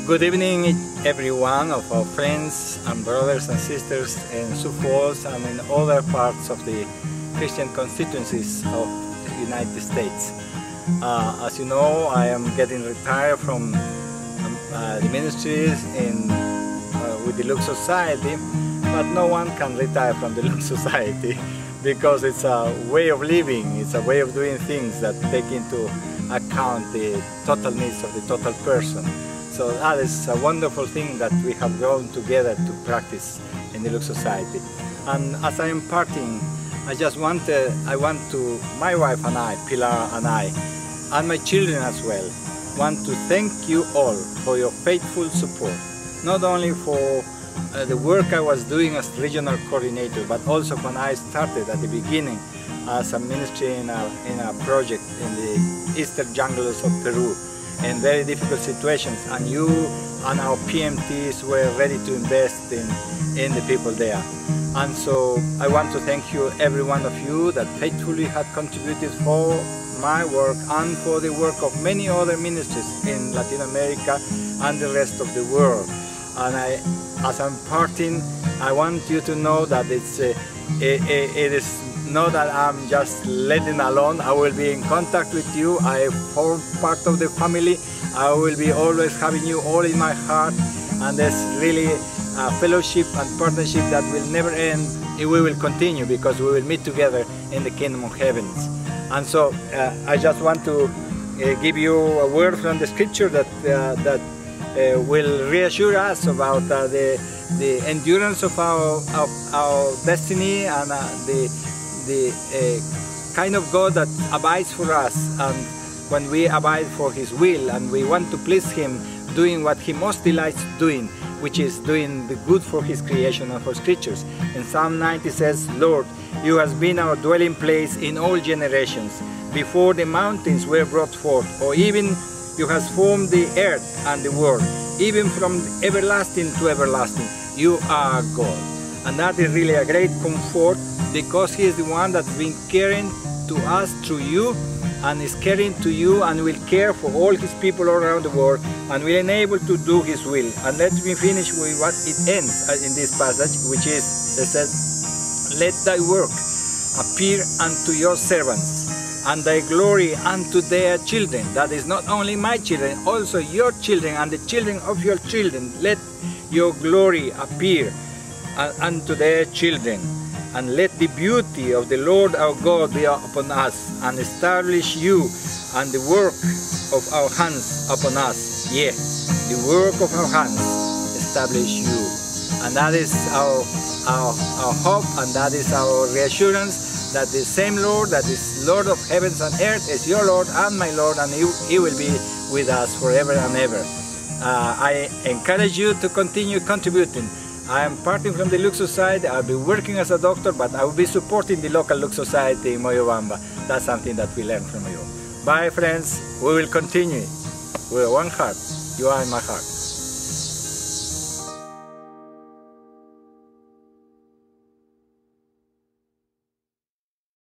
Good evening, everyone of our friends and brothers and sisters in Sioux Falls and in other parts of the Christian constituencies of the United States. As you know, I am getting retired from the ministries with the Lux Society, but no one can retire from the Lux Society because it's a way of living, it's a way of doing things that take into account the total needs of the total person. So that is a wonderful thing that we have grown together to practice in the Lux Society. And as I am parting, my wife and I, Pilar and I, and my children as well, want to thank you all for your faithful support, not only for the work I was doing as regional coordinator, but also when I started at the beginning as a ministry in a project in the eastern jungles of Peru, in very difficult situations, and you and our PMTs were ready to invest in the people there. And so I want to thank you, every one of you that faithfully had contributed for my work and for the work of many other ministries in Latin America and the rest of the world. And as I'm parting, I want you to know that it is not that I'm just letting alone. I will be in contact with you. I form part of the family. I will be always having you all in my heart, and there's really a fellowship and partnership that will never end. We will continue because we will meet together in the kingdom of heavens. And so I just want to give you a word from the scripture that will reassure us about the endurance of our destiny and the kind of God that abides for us, and when we abide for His will and we want to please Him, doing what He most delights doing, which is doing the good for His creation and for His creatures. In Psalm 90 says, Lord, you have been our dwelling place in all generations, before the mountains were brought forth, or even you have formed the earth and the world, even from everlasting to everlasting, you are God. And that is really a great comfort, because He is the one that's been caring to us through you, and is caring to you and will care for all His people all around the world, and will enable to do His will. And let me finish with what it ends in this passage, which is, it says, let thy work appear unto your servants, and thy glory unto their children. That is not only my children, also your children and the children of your children. Let your glory appear unto their children, and let the beauty of the Lord our God be upon us, and establish you and the work of our hands upon us. Yes, the work of our hands establish you. And that is our hope, and that is our reassurance, that the same Lord that is Lord of heavens and earth is your Lord and my Lord, and He will be with us forever and ever. I encourage you to continue contributing. I am parting from the Lux Society. I'll be working as a doctor, but I will be supporting the local Lux Society in Moyobamba. That's something that we learn from you. Bye, friends. We will continue. We are one heart. You are in my heart.